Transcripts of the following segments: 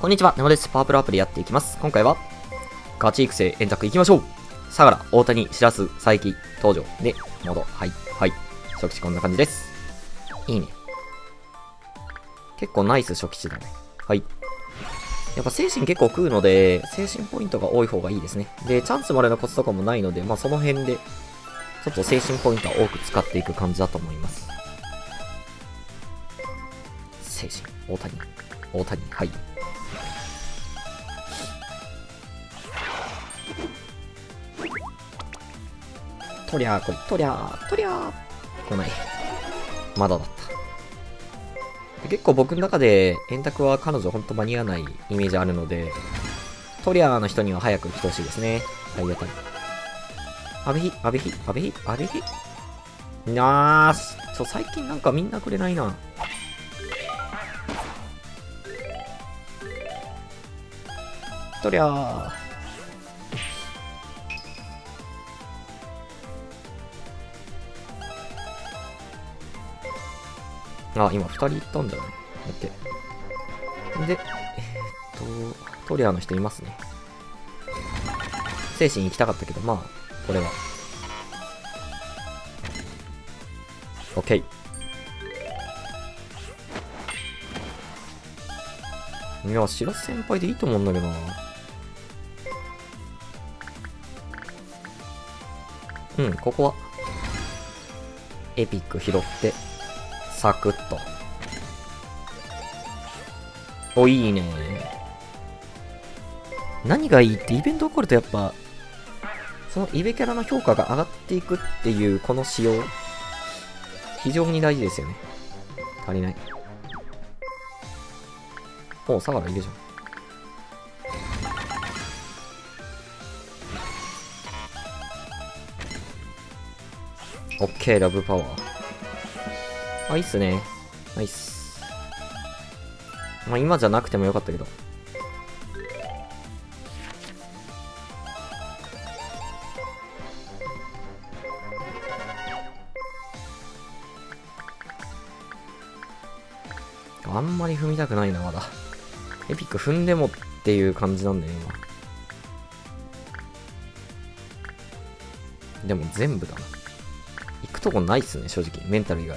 こんにちは、ネモです。パワープロアプリやっていきます。今回は、ガチ育成円卓いきましょう。相良、大谷、白洲、佐伯、登場。で、モード。はい。初期値こんな感じです。いいね。結構ナイス初期値だね。はい。やっぱ精神結構食うので、精神ポイントが多い方がいいですね。で、チャンスまでのコツとかもないので、その辺で、ちょっと精神ポイントは多く使っていく感じだと思います。精神、大谷、はい。とりゃー、来ない。まだだった。結構僕の中で円卓は彼女ほんと間に合わないイメージあるので、トリアーの人には早く来てほしいですね。体当たり。阿部比なー、最近なんかみんなくれないな。とりゃー。あ、今2人行ったんだよね。OK。で、トリアーの人いますね。精神行きたかったけど、これは。OK。いや、白洲先輩でいいと思うんだけどな。ここは、エピック拾って、サクッと。お、いいね。何がいいってイベント起こるとやっぱ、そのイベキャラの評価が上がっていくっていうこの仕様、非常に大事ですよね。足りない。おう、相良いるじゃん。オッケー、ラブパワー。いいっすね。ナイス。今じゃなくてもよかったけど。あんまり踏みたくないな、まだ。エピック踏んでもっていう感じなんだよ、今。でも全部だな。行くとこないっすね、正直。メンタル以外。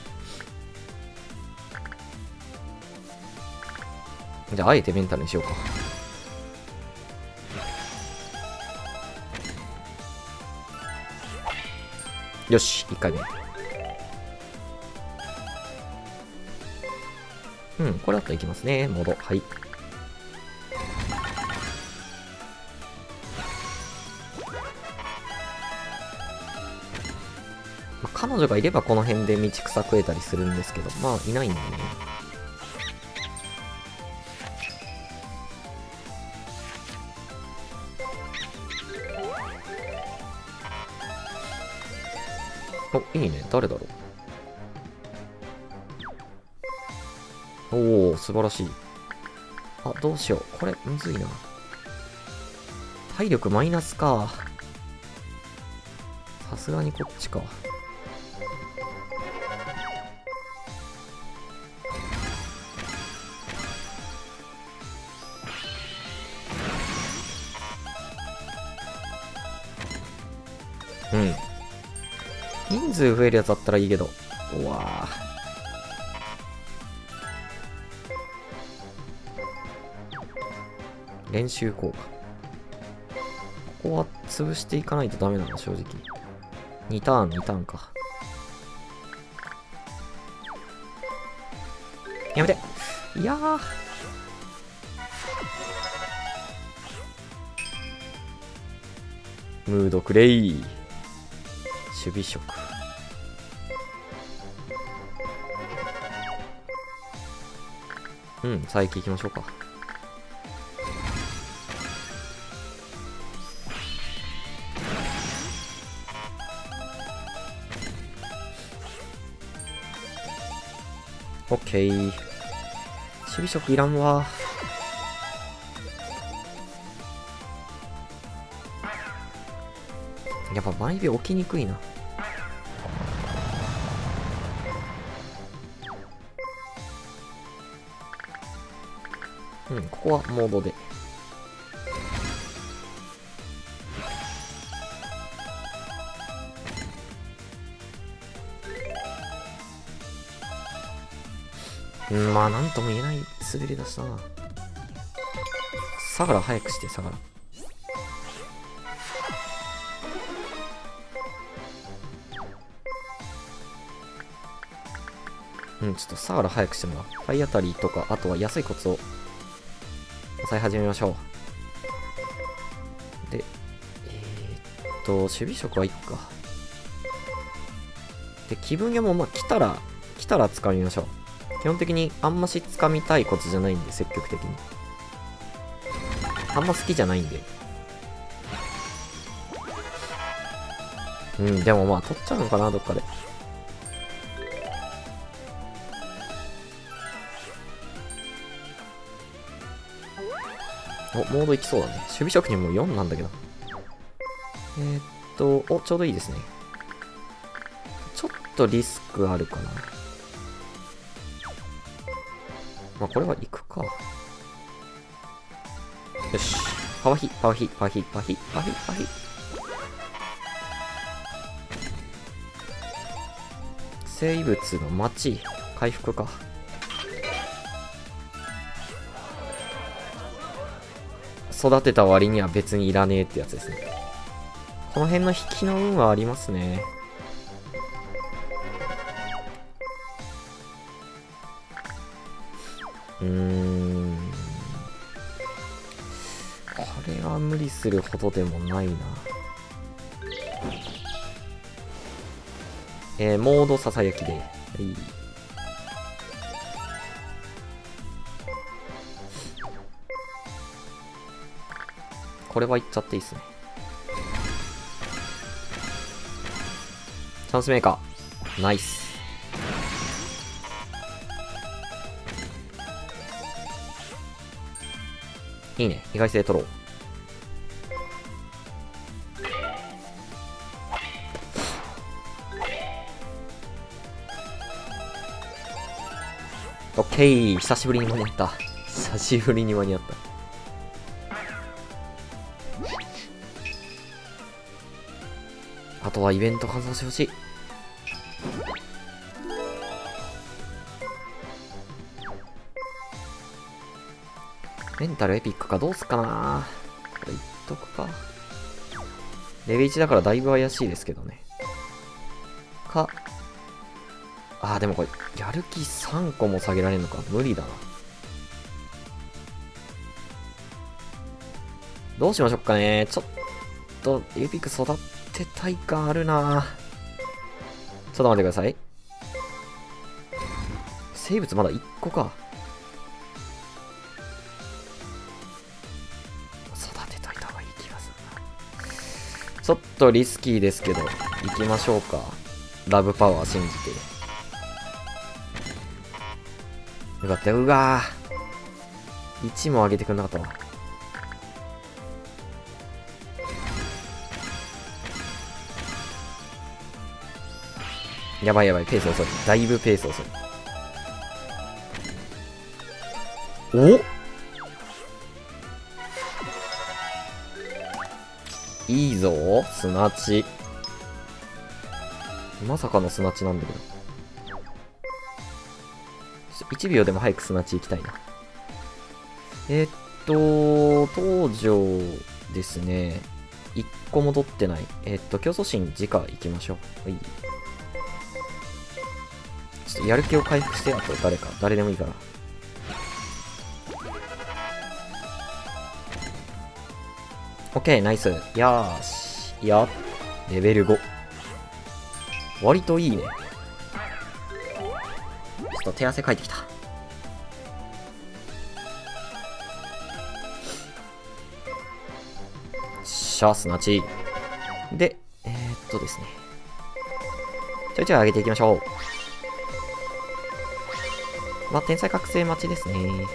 じゃあ、あえてメンタルにしようか。よし、1回目。これだったらいきますね。モード。はい。彼女がいればこの辺で道草食えたりするんですけど、いないんでね。お、いいね。誰だろう。おー、素晴らしい。あ、どうしよう。これ、むずいな。体力マイナスか。さすがにこっちか。人数増えるやつだったらいいけど。うわぁ。練習効果。ここは潰していかないとダメなんだ、正直。2ターンか。やめて。いやー。ムードクレイ。守備職。佐伯行きましょうか。オッケー。守備職いらんわ。やっぱ毎秒起きにくいな。 うん、ここはモードで。まあ、なんとも言えない滑り出したな。相良早くして、相良。ちょっと相良早くしてもらう。ファイアタリーとか、あとは安いコツを抑え始めましょう。で、守備職はいっか。で、気分屋もまあ来たら掴みましょう。基本的にあんまし掴みたいコツじゃないんで、積極的に。あんま好きじゃないんで。でもまあ取っちゃうのかな、どっかで。お、モードいきそうだね。守備職人も4なんだけど。ちょうどいいですね。ちょっとリスクあるかな。まあ、これは行くか。よし。パワヒ。生物の町。回復か。育てた割には別にいらねえってやつですね。この辺の引きの運はありますね。これは無理するほどでもないな。モードささやきで。はい。これはいっちゃっていいっすね。チャンスメーカー。ナイス。いいね。意外性取ろう。オッケー。久しぶりに間に合った。久しぶりに間に合った。あとはイベント完走してほしい。メンタルエピックかどうすっかな。これいっとくか。レベル1だからだいぶ怪しいですけどね。でもこれ、やる気3個も下げられるのか。無理だな。どうしましょうかね。ちょっと、エピック育てたい感あるな。ちょっと待ってください。生物まだ1個か。育てといた方がいい気がするな。ちょっとリスキーですけど、行きましょうか。ラブパワー信じて。よかったよ。うわー。1も上げてくんなかったわ。やばい、ペース遅い。だいぶペース遅い。おいいぞ、砂地。まさかの砂地なんだけど。1秒でも早く砂地行きたいな。東条ですね。1個も取ってない。競争心次回行きましょう。はい。ちょっとやる気を回復して、あと誰でもいいから。オッケー、ナイス。よーし。レベル5。割といいね。ちょっと手汗かいてきた。シャースナチ。で、ですね。ちょいちょい上げていきましょう。まあ、天才覚醒待ちですね。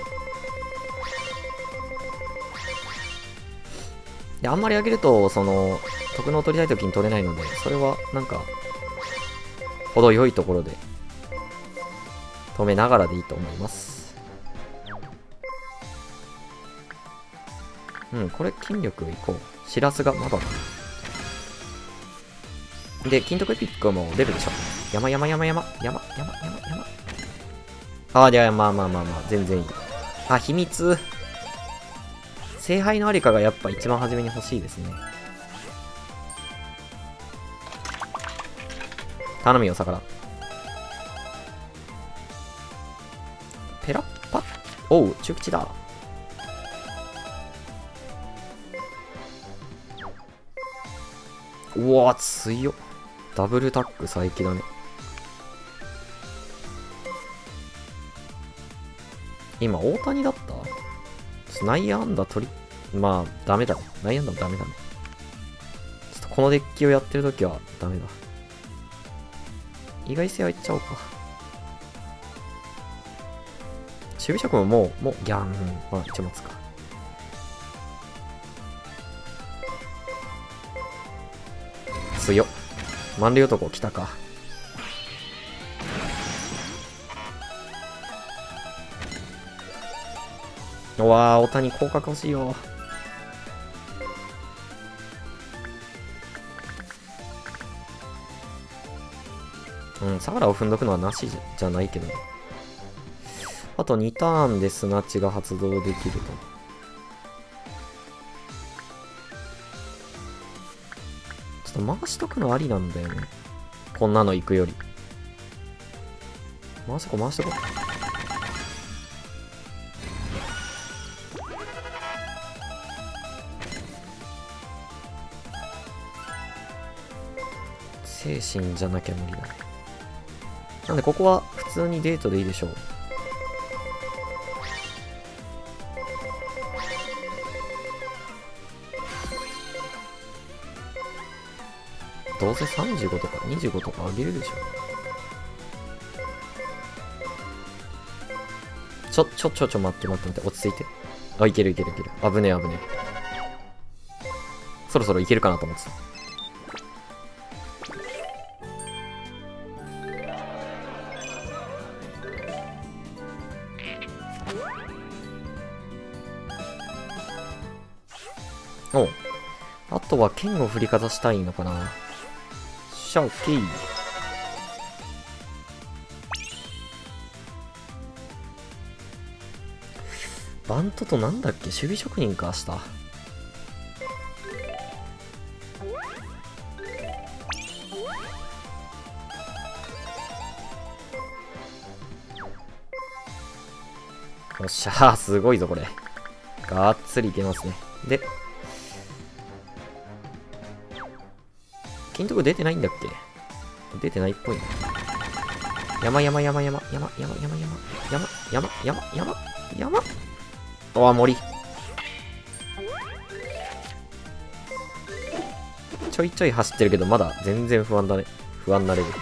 で、あんまり上げると、特能を取りたいときに取れないので、それは、なんか、程よいところで、止めながらでいいと思います。 うん、これ筋力いこう。しらすがまだだ。で、金徳エピックも出るでしょ。山。ああ、いや、まあ、全然いい。あ、秘密。聖杯のありかがやっぱ一番初めに欲しいですね。頼むよ、魚。ペラッパッ。おう、中吉だ。うわ、強っ。ダブルタック最強だね。今、大谷だった？内野安打取り、まあ、ダメだね。内野安打もダメだね。ちょっとこのデッキをやってるときはダメだ。意外性はいっちゃおうか。守備職ももう、ギャン、まあ、一応待つか。強っ。満塁男来たか。うわー、大谷広角欲しいよ。うん、相良を踏んどくのはなしじゃないけど。あと2ターンでスナッチが発動できると。ちょっと回しとくのありなんだよね。こんなの行くより。回しとこう。精神じゃなきゃ無理だね。なんでここは普通にデートでいいでしょう。どうせ35とか25とかあげるでしょ。待って、落ち着いて。あ、いける。危ねえ。そろそろいけるかなと思ってた。おう。あとは剣を振りかざしたいのかな。シャオキー。バントとなんだっけ、守備職人か、明日。よっしゃー、すごいぞ、これ。がっつりいけますね。で、金徳出てないんだっけ？出てないっぽいな。山。うわ、森。ちょいちょい走ってるけど、まだ全然不安だね。不安なレベル。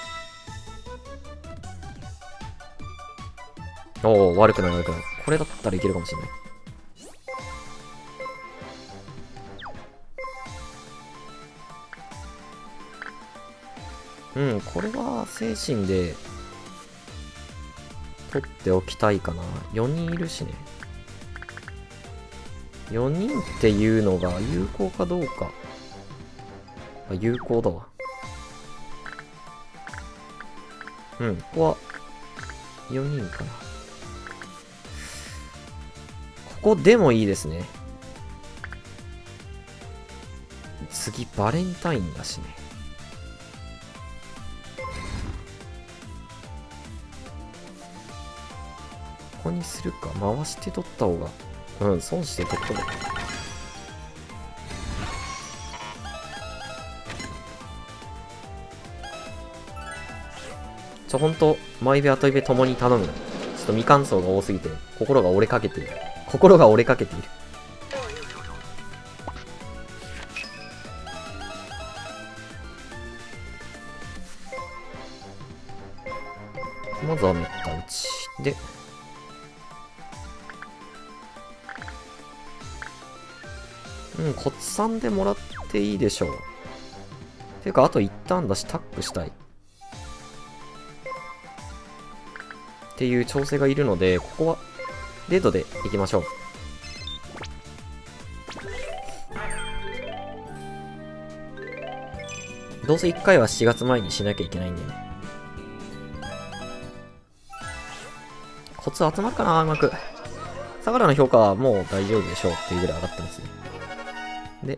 おお、悪くない。これだったらいけるかもしれない。うん、これは精神で取っておきたいかな。4人いるしね。4人っていうのが有効かどうか。あ、有効だわ。うん、ここは4人かな。ここでもいいですね。次バレンタインだしね。ここにするか。回して取った方が。うん、損して取った方が。ほんと、前イベ後イベともに頼む。ちょっと未完走が多すぎて、心が折れかけている。まずはめった打ち。で、うん、骨散でもらっていいでしょう。ていうか、あと一旦だし、タックしたい。っていう調整がいるので、ここはデートで行きましょう。 どうせ1回は7月前にしなきゃいけないんでね。コツ集まるかな、うまく。相良の評価はもう大丈夫でしょうっていうぐらい上がってますね。で、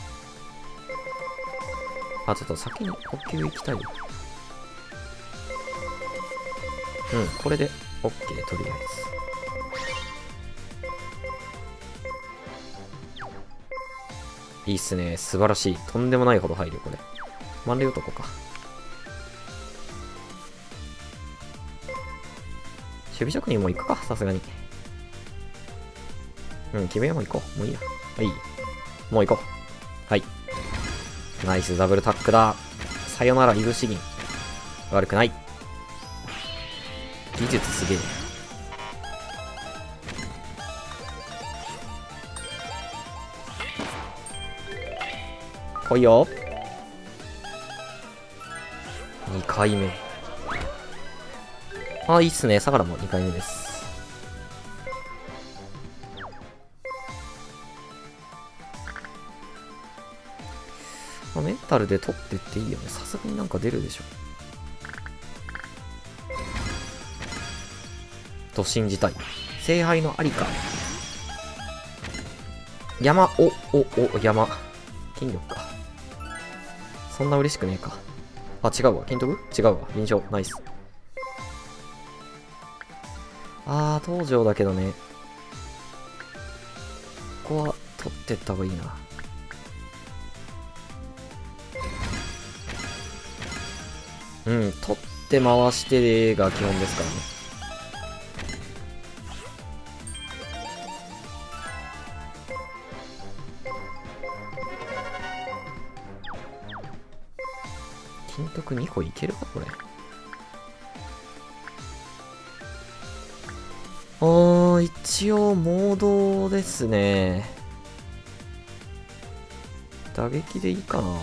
ちょっと先に補給行きたいよ。これで OK、とりあえず。いいっすね。素晴らしい。とんでもないほど入るよ、これ。満塁男か。守備職人も行くか、さすがに。決めよう、もう行こう。もういいや。はい。もう行こう。はい。ナイスダブルタックだ。さよなら、イブシギン。悪くない。技術すげえ。来いよ。2回目。いいっすね。相良も2回目です。メンタルで取ってっていいよね。さすがになんか出るでしょ。と信じたい。聖杯のありか。山、山。筋力か。そんな嬉しくねえか。違うわ。金徳違うわ。臨床。ナイス。東條だけどね。ここは取ってった方がいいな。取って回してが基本ですからね。金徳2個いけるかこれ。一応モードですね。打撃でいいかな。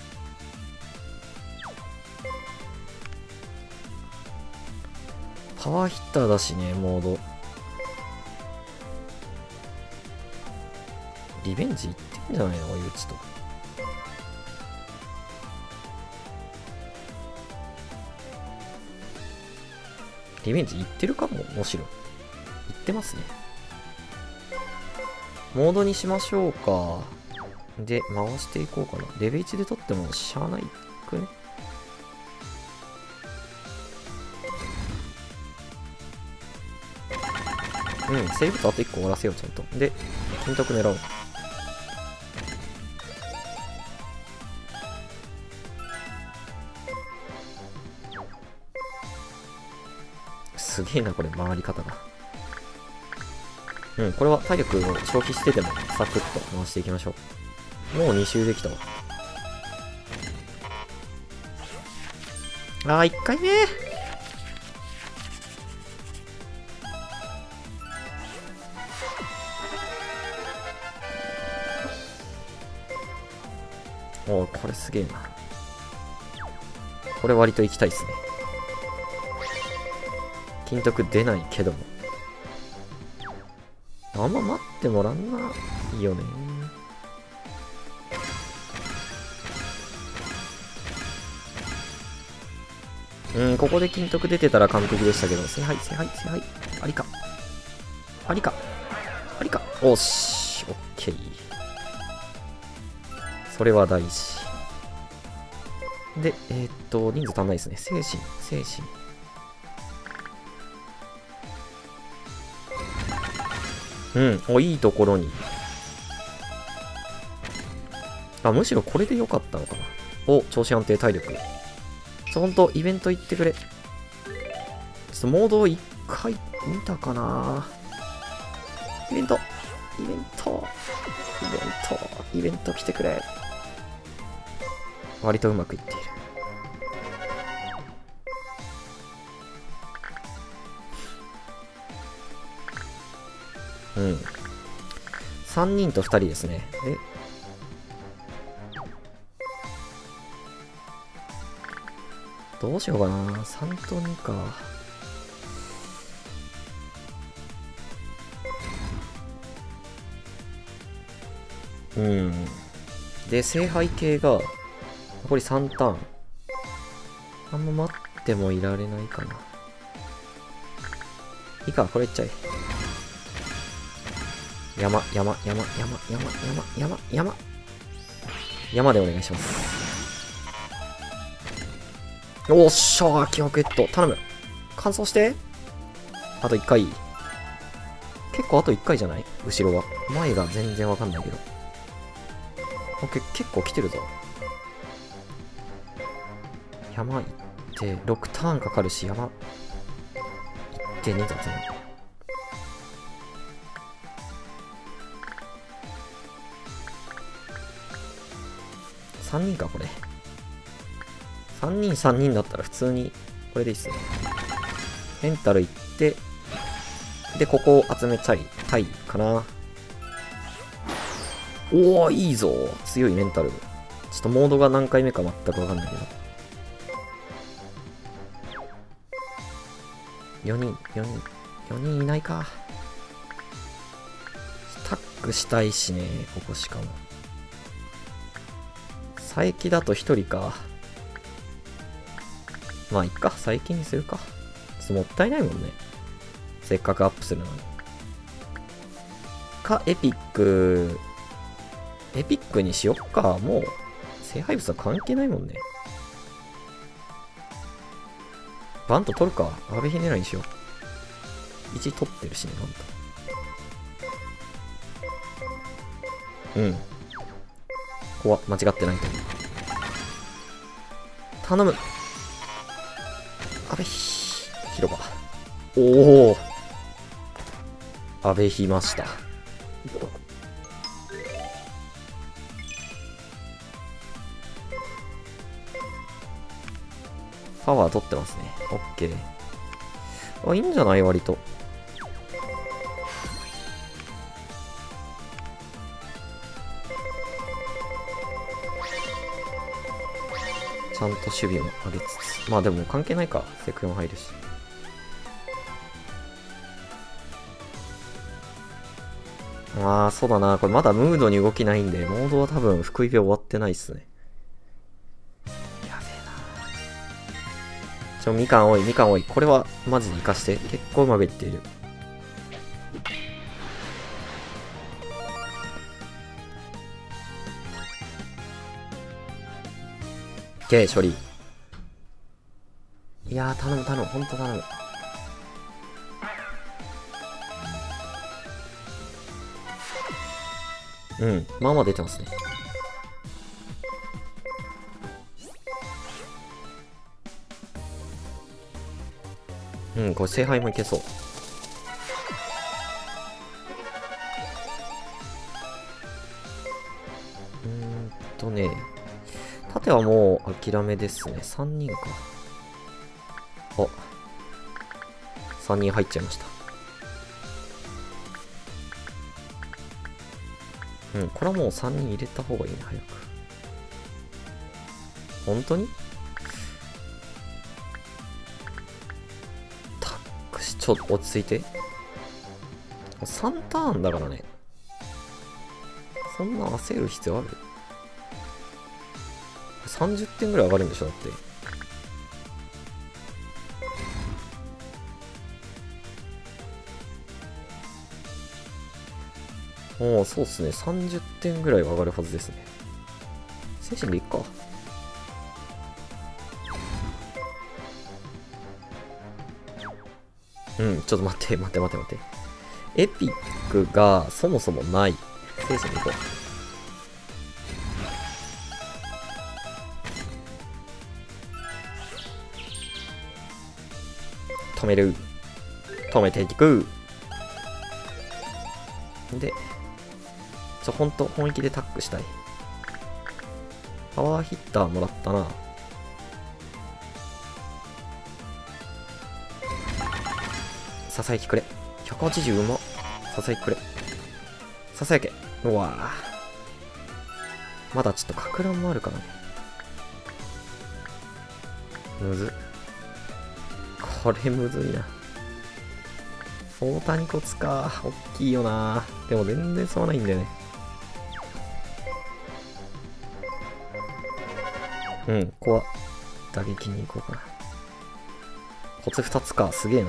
パワーヒッターだしね、モード。リベンジいってんじゃないの、追い打ちと。リベンジいってるかも、もちろん。いってますね。モードにしましょうか。で、回していこうかな。レベ1で取ってもしゃあないくね。セーブとあと1個終わらせよう、ちゃんと。で、金徳狙おう。すげえな、これ、回り方が。これは体力を消費してでも、サクッと回していきましょう。もう2周できたわ。1回目これすげえな。これ割と行きたいっすね。金徳出ないけども。あんま待ってもらんないよね。ここで金徳出てたら完璧でしたけど、聖杯。ありか。おし、オッケー。それは大事。で、人数足んないですね。精神。いいところに。むしろこれで良かったのかな。調子安定、体力。ほんと、イベント行ってくれ。ちょっとモードを1回見たかな。イベント来てくれ。割とうまくいっている。3人と2人ですね。で、どうしようかな。3と2か。で、聖杯系が、 残り3ターン。あんま待ってもいられないかな。いいか、これいっちゃえ。山でお願いします。おっしゃー、記憶ゲット。頼む。完走して。あと1回。結構あと1回じゃない？後ろは。前が全然わかんないけど。結構来てるぞ。山行って、6ターンかかるし、山行って2雑な。3人か、これ。3人3人だったら普通に、これでいいっすね。メンタル行って、で、ここを集めちゃいたいかな。おー、いいぞ。強いメンタル。ちょっとモードが何回目か全くわかんないけど。4人いないか。タッグしたいしね、ここしかも。佐伯だと1人か。まあ、いっか。佐伯にするか。ちょっともったいないもんね。せっかくアップするのに。か、エピック。エピックにしよっか。もう、聖杯物は関係ないもんね。バント取るか。阿部ひねらにしよう。1取ってるしね、バント。うん。ここは間違ってないと思う。頼む。阿部広場。おお。阿部ひました。パワー取ってますね。オッケー。あ、いいんじゃない割と。ちゃんと守備も上げつつ。まあでも関係ないか。セク4入るし。ああ、そうだな。これまだムードに動きないんで、モードは多分福井部終わってないっすね。やべえな。みかん多い、みかん多い。これはマジで活かして。結構うまくいっている。処理。いやー、頼む、ほんと頼む。うん、まあまあ出てますね。うん、これ聖杯もいけそう。ね、縦はもう諦めですね。3人か。あ、3人入っちゃいました。うん、これはもう3人入れた方がいいね、早く。本当にタックし、ちょっと落ち着いて。3ターンだからね。そんな焦る必要ある？30点ぐらい上がるんでしょだって。おお、そうっすね。30点ぐらいは上がるはずですね。精神でいっか。うん、ちょっと待って。エピックがそもそもない。精神でいこう。止めていく。で、ほんと本気でタックしたい。パワーヒッターもらったな。ささやきくれ。180うま。ささやきくれ。ささやけ。うわぁ。まだちょっとかく乱もあるからね。むずっ。これむずいな。大谷コツか。おっきいよな。でも全然そうないんだよね。 うん、ここは打撃に行こうかな。コツ2つか、すげえな。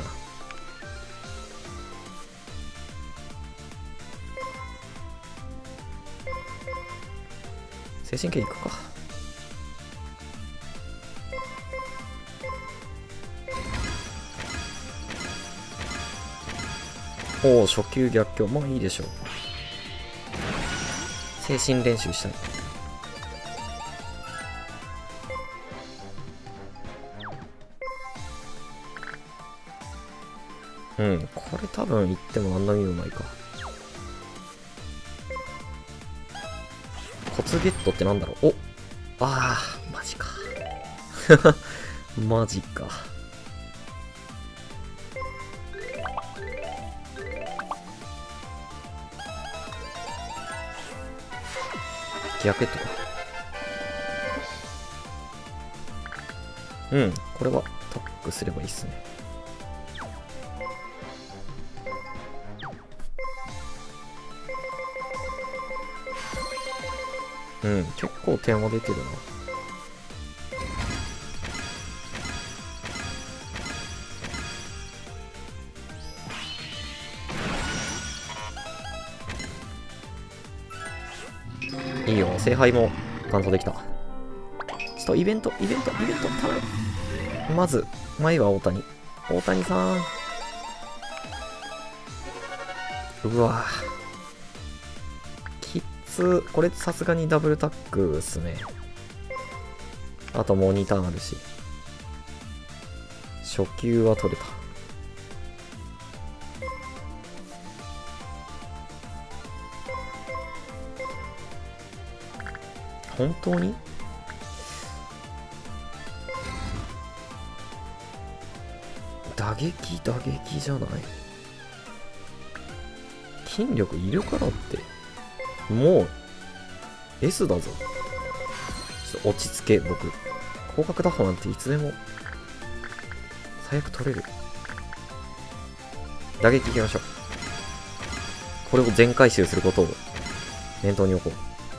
精神系いくか。おお、初級逆境。まあいいでしょう。精神練習したい。うん、これ多分言っても何の意味もないか。コツゲットってなんだろう。お、あー、マジか。マジか。ギアケットか。うん、これはタックすればいいっすね。うん、結構点は出てるな。いいよ、聖杯も完走できた。ちょっとイベント頼む。まず、前は大谷。大谷さん。うわきつ。これさすがにダブルタックっすね。あともう2ターンあるし。初球は取れた。本当に打撃じゃない。筋力いるからって。もう S だぞ。ちょっと落ち着け。僕広角打法なんていつでも最悪取れる。打撃いきましょう。これを全回収することを念頭に置こう。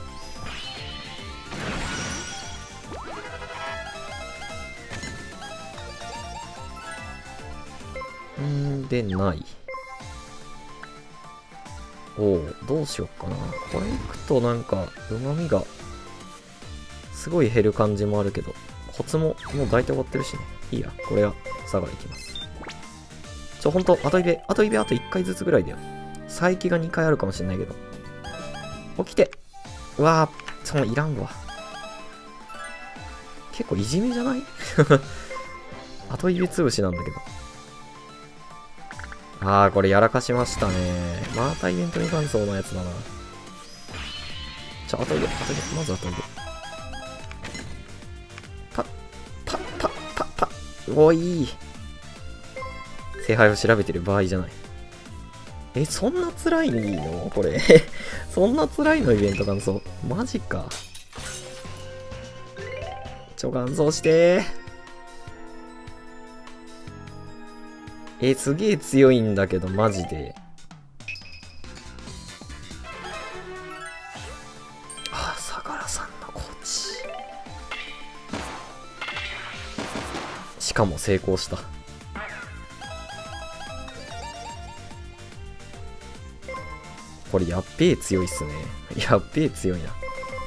でない。おお、どうしよっかな。これいくとなんか、旨味が、すごい減る感じもあるけど、コツももう大体終わってるしね。いいや、これは、佐賀いきます。ほんと、あと1回ずつぐらいだよ。佐伯が2回あるかもしれないけど。起きて。うわぁ、そのいらんわ。結構いじめじゃない後指潰しなんだけど。あー、これやらかしましたね。またイベント未完走のやつだな。後入れ、まず後入れ。おい。聖杯を調べてる場合じゃない。そんな辛いのこれ。そんな辛いのイベント完走。マジか。完走してー。すげえ強いんだけど、マジで。あ、相良さんのコーチ。しかも成功した。これやっべえ強いっすね。やっべえ強いな。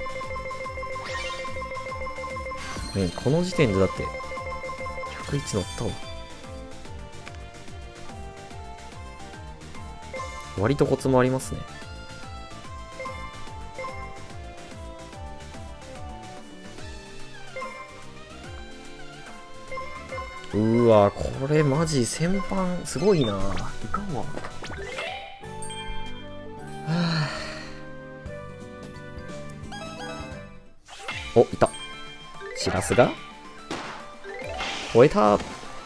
うん、この時点でだって、101乗ったわ。割とコツもありますね。うわ、これマジ先般すごいな。いかんわ。お、いた。しらすが超えた。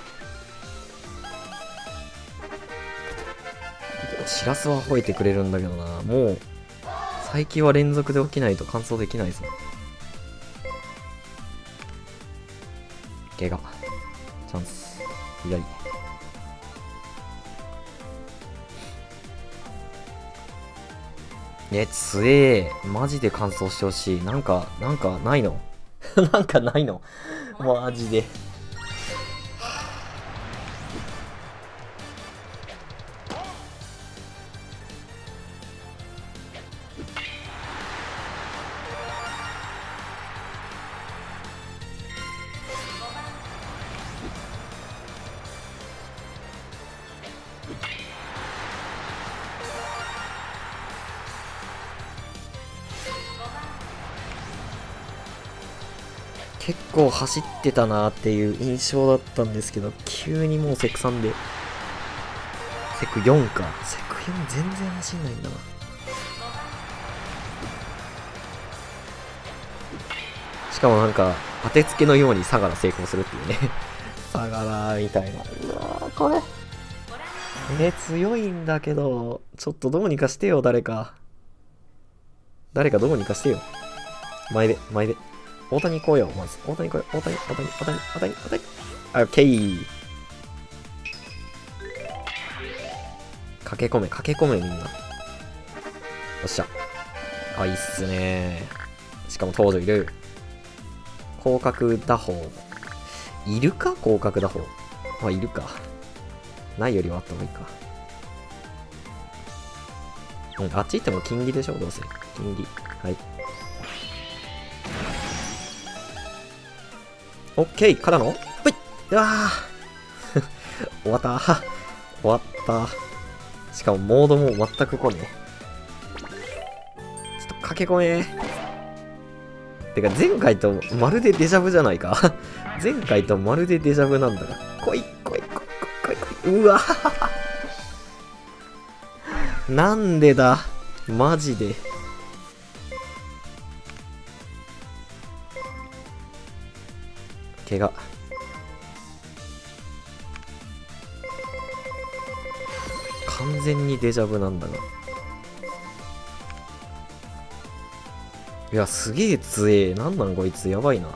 しらすは吠えてくれるんだけどな。もう最近は連続で起きないと完走できないぞ。怪我チャンス左。強え。マジで完走してほしい。なんかないのなんかないのマジで。結構走ってたなーっていう印象だったんですけど、急にもうセク3で。セク4か。セク4全然走んないんだな。しかもなんか、当てつけのように相良成功するっていうね。相良みたいな。うわー、これ。強いんだけど、ちょっとどうにかしてよ、誰か。誰かどうにかしてよ。前で。大谷行こうよ、まず。大谷行こうよ。大谷。あ、オッケー。駆け込め、みんな。よっしゃ。あ、いいっすね。しかも東條いる。広角打法。いるか広角打法。まあ、いるか。ないよりはあった方がいいか。うん、あっち行っても金利でしょ、どうせ。金利。はい。オッケーからのぷいっ、うわー終わった。しかもモードも全く来ねえ。ちょっと駆け込め。てか前回とまるでデジャブじゃないか。前回とまるでデジャブなんだが。来い。うわなんでだマジで。怪我。完全にデジャブなんだが。いや、すげえ強え。なんなんこいつ、やばいな。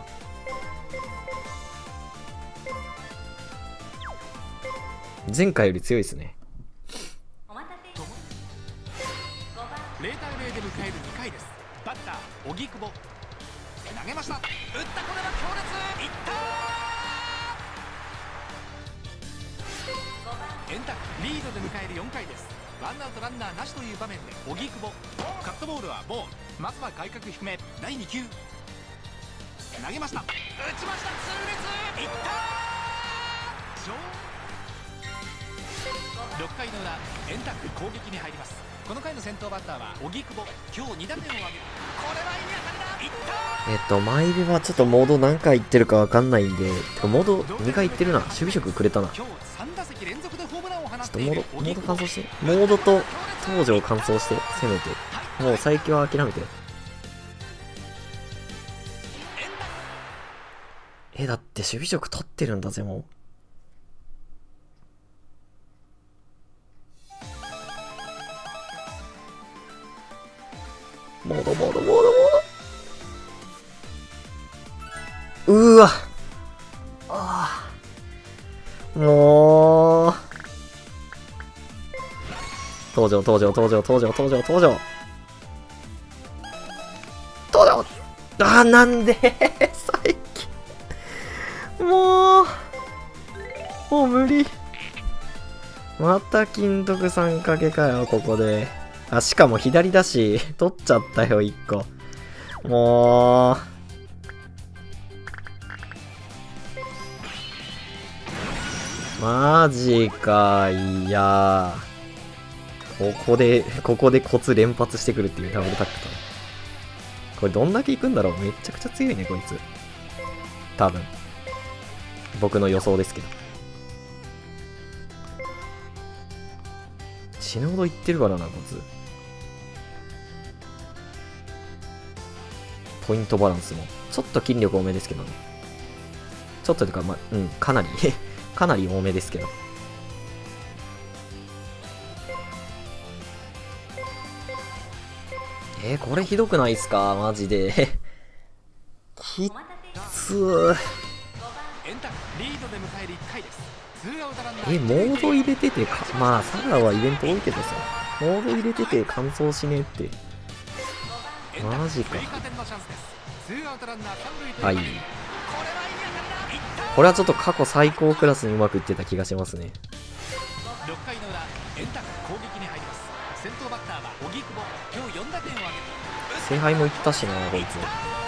前回より強いですね。 0対0で迎える2回です。バッター荻久保、投げました。打った、これは強烈。いった。円卓リードで迎える4回です。ワンアウトランナーなしという場面で荻久保、カットボールはボール。まずは外角低め、第2球投げました。打ちました。痛烈。いった。6回の裏、円卓攻撃に入ります。この回の先頭バッターは荻久保、今日2打点を挙げる。これはいい当たりだ。 前ではちょっとモード何回いってるかわかんないんで、てかモード2回いってるな。守備職くれたな。ちょっとモード乾燥して。モードと東條を乾燥して、せめて。もう最強は諦めて。だって守備職取ってるんだぜ、もう。モード。うわもう。登場。なんで最近。もう無理。また金徳さんかけかよ、ここで。あ、しかも左だし、取っちゃったよ、1個。もう。マジか、いや。ここでコツ連発してくるっていうダブルタックと。これどんだけいくんだろう。めちゃくちゃ強いね、こいつ。多分。僕の予想ですけど。死ぬほどいってるからな、こいつ。ポイントバランスも。ちょっと筋力多めですけどね。ちょっとというか、かなりかなり多めですけど。これひどくないっすかマジで。きっつー。モード入れててまあ、佐賀はイベント多いけどさ。モード入れてて乾燥しねえって。 マジか。 追加点のチャンスです。ツーアウトランナー三塁というはい。 場面でこれはいい当たりだ。いったこれはちょっと過去最高クラスにうまくいってた気がしますね。 6回の裏、円卓攻撃に入ります。先頭バッターは荻久保、今日4打点を挙げて聖杯もいったしな、こいつ。 入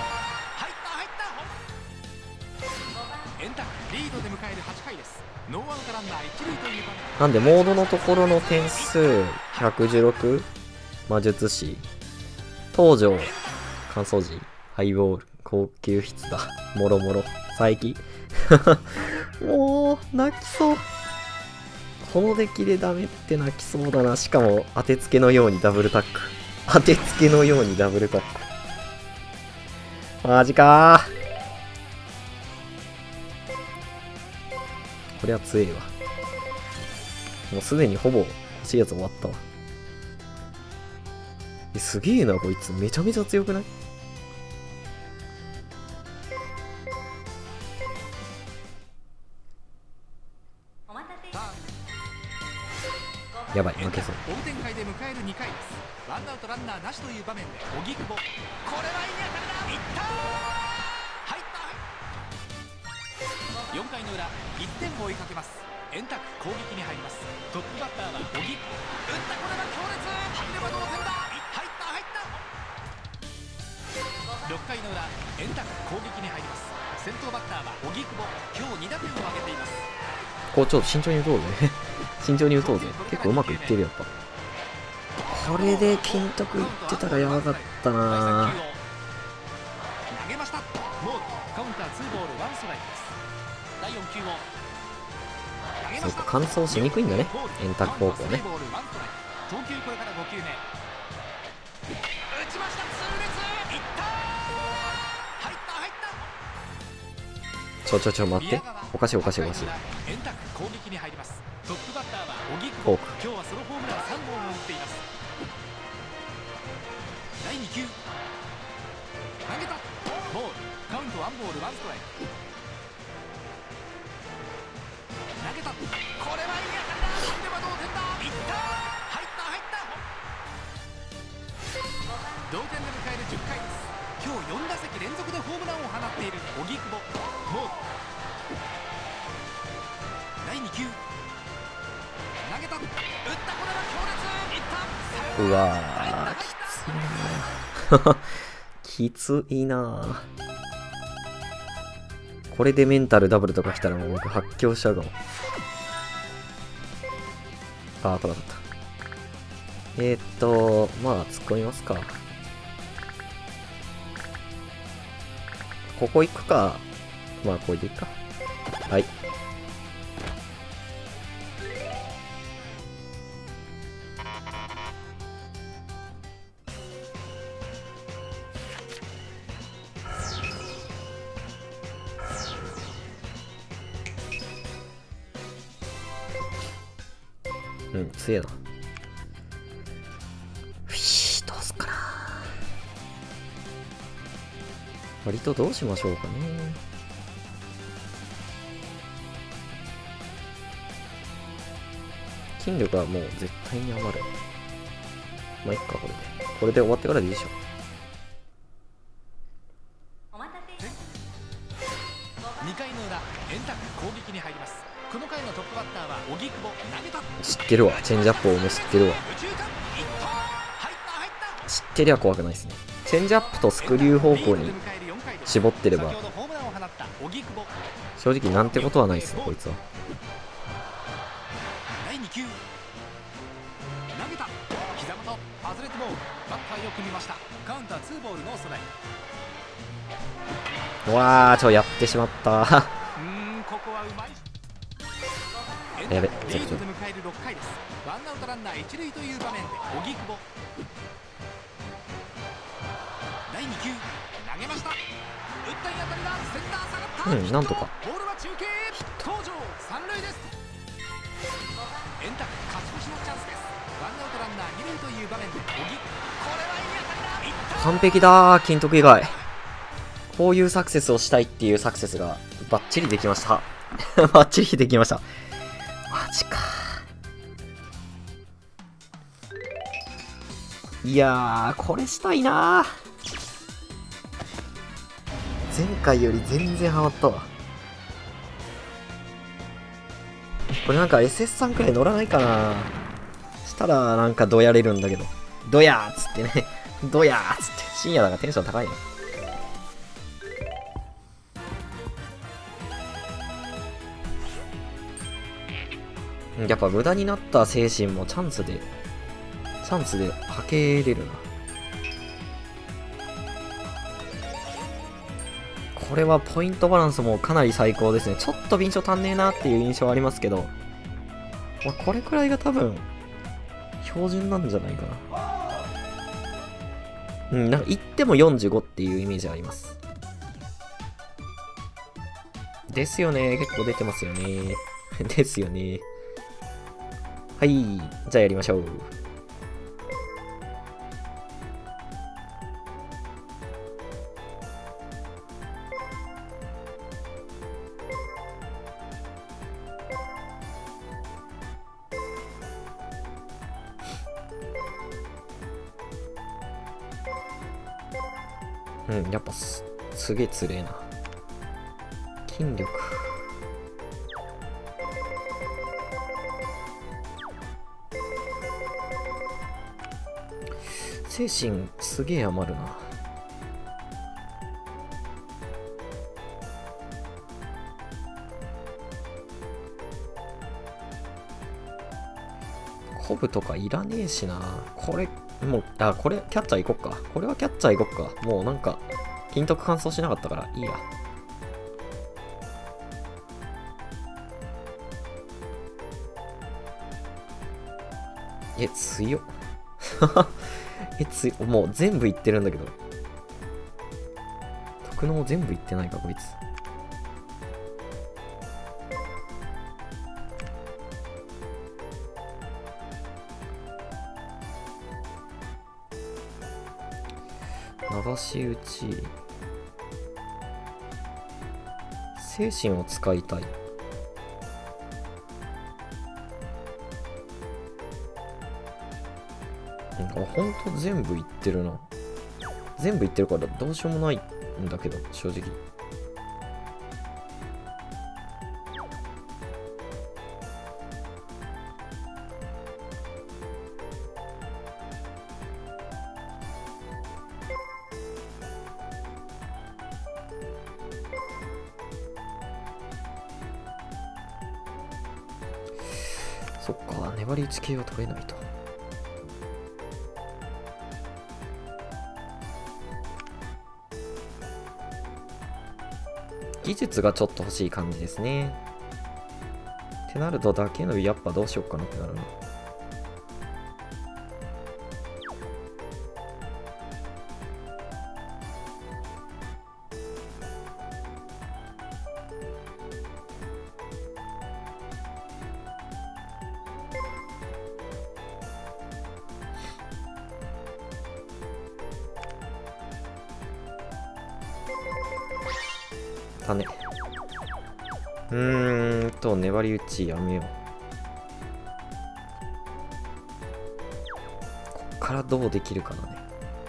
った円卓リードで迎える8回です。ノーアウトランナー一塁という場面。 なんで、モードのところの点数、116、魔術師、登場、乾燥時、ハイボール、高級筆だ、もろもろ、佐伯。もう、泣きそう。この出来でダメって泣きそうだな。しかも、当てつけのようにダブルタック。当てつけのようにダブルタック。マジかー。これは強いわ。もうすでにほぼ欲しいやつ終わったわ。すげえな、こいつ。めちゃめちゃ強くない？やばい、負けそう。 追う展開で迎える2回です。ワンアウトランナーなしという場面で荻久保、これはいい当たりだ。いった入った4回の裏、1点を追いかけます。円卓攻撃に入ります。トップバッターは荻久保、打ったこれは強烈、入れば同点だ。入った6回の裏、円卓攻撃に入ります。先頭バッターは荻久保、今日2打点を挙げています。 こうちょっと慎重に打とうぜ。慎重に打とうぜ。結構うまくいってるやっぱ。これで金徳いってたらやばかったな。 投げました。ボールカウンター2ボール1ストライクです。第4球を投げました。 そうか、乾燥しにくいんだね、円卓方向ね。 投球これから5球目。打ちました。痛烈。いった。入ったちょ待って。おかしいおかしいおかしい。 円卓攻撃に入ります。トップバッターは荻久保、 フォーク。 今日はソロホームラン3本を打っています。第2球投げた。ボールカウント1ボール1ストライク。投げた。これはいい当たりだ。入れば同点だ。いった。入った同点で迎える10回です。今日4打席連続でホームランを放っている荻久保。ボール第2球投げた。打った。これは強烈。いった。 うわー、きついな。きついな。これでメンタルダブルとか来たらもう僕発狂しちゃうかも。あー、ただだった。まあ突っ込みますか。ここ行くか。まあこれでいいか。はい。うん、強えな。どうすっかな。割とどうしましょうかね。筋力はもう絶対に余る。まあ、いっか、これで。これで終わってからでいいでしょ。 2回の裏、円卓攻撃に入ります。この回のトップバッターは荻久保。投げた。 知ってるわ。チェンジアップ多め知ってるわ。知ってりゃ怖くないですね。チェンジアップとスクリュー方向に絞ってれば正直なんてことはないですね、こいつは。 第2球投げた。膝元外れてボール。バッターよく見ました。カウンター2ボールノーストライク。 うわー、やってしまったここはうまい。 やべ、 リードで迎える6回です。ワンアウトランナー一塁という場面で荻久保。第2球投げました。打った当たりだ。センター下がった。 なんとか。 ボールは中継登場。三塁です。円卓勝ち越しのチャンスです。ワンアウトランナー二塁という場面で荻久保。これはいい当たりだ。 完璧だー、金徳以外。こういうサクセスをしたいっていうサクセスがバッチリできました。バッチリできました。マジか。 いやー、これしたいなー。前回より全然ハマったわ。これなんか SS3 くらい乗らないかな。したらなんかドヤれるんだけど。ドヤーっつってね。ドヤーっつって。深夜だからテンション高いね。やっぱ無駄になった精神もチャンスではけれるな。これはポイントバランスもかなり最高ですね。ちょっと敏捷足んねえなっていう印象はありますけど、まあ、これくらいが多分標準なんじゃないかな。なんか言っても45っていうイメージあります。ですよね。結構出てますよね。ですよね。はい。じゃあやりましょう。やっぱすげえつれえな。筋力。精神すげえ余るな。コブとかいらねえしな。これ、もう、これ、キャッチャー行こっか。これはキャッチャー行こっか。もうなんか、筋トク乾燥しなかったから、いいや。強っ。もう全部いってるんだけど。特能全部いってないか、こいつ。流し打ち。精神を使いたい。ほんと全部いってるな。全部いってるからどうしようもないんだけど、正直。そっか、粘り打ち系は取れないと。技術がちょっと欲しい感じですね。ってなるとだけのやっぱどうしよっかなってなるな。種。粘り打ちやめよう。こっからどうできるかなね。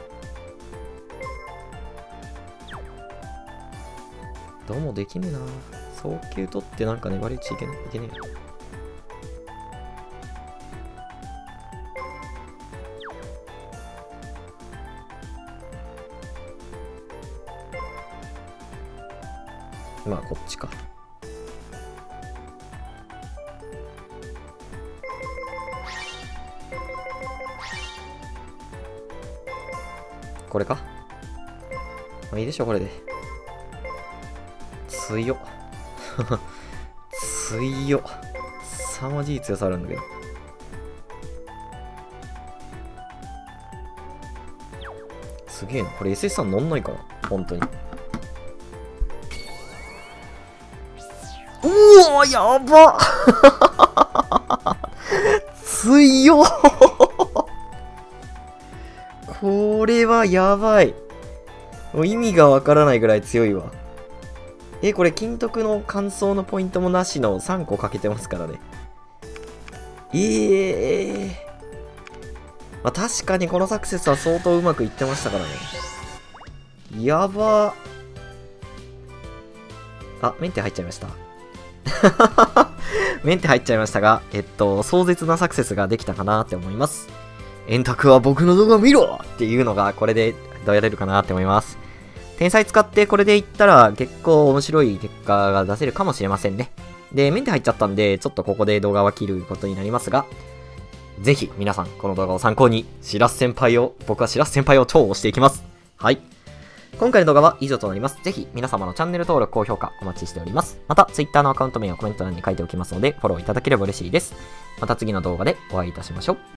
どうもできねえな。早球取ってなんか粘り打ちいけねえ。まあこっちか。これか。まあいいでしょこれで。強っ。強っ。凄まじい強さあるんだけど。すげえな。これ SS3 乗んないかな本当に。おーやば強っこれはやばい。もう意味がわからないぐらい強いわ。これ金徳の乾燥のポイントもなしの3個かけてますからね。 まあ、確かにこのサクセスは相当うまくいってましたからね。やばー。あ、メンテ入っちゃいました。メンテ入っちゃいましたが、壮絶なサクセスができたかなって思います。円卓は僕の動画見ろっていうのがこれでどうやれるかなって思います。天才使ってこれでいったら結構面白い結果が出せるかもしれませんね。で、メンテ入っちゃったんで、ちょっとここで動画は切ることになりますが、ぜひ皆さんこの動画を参考に、僕はしらす先輩を超押していきます。はい。今回の動画は以上となります。ぜひ皆様のチャンネル登録、高評価お待ちしております。また Twitter のアカウント名をコメント欄に書いておきますので、フォローいただければ嬉しいです。また次の動画でお会いいたしましょう。